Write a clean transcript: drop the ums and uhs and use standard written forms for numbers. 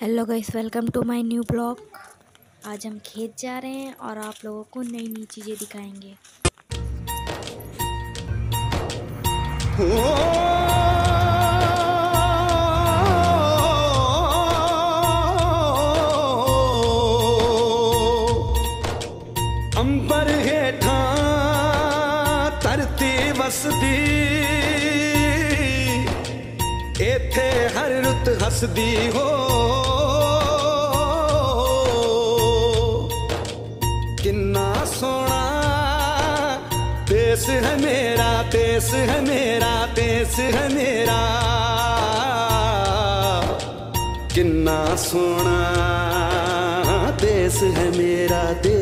Hello guys, welcome to my new blog. आज हम खेत जा रहे हैं और आप लोगों को नई नई चीज़ें दिखाएंगे। अंबर हेठा धरती वसदी, एथे हर रुत हसदी हो। किन्ना सोना देश है मेरा, देश है मेरा, देश है मेरा। किन्ना सोना देश है मेरा, देश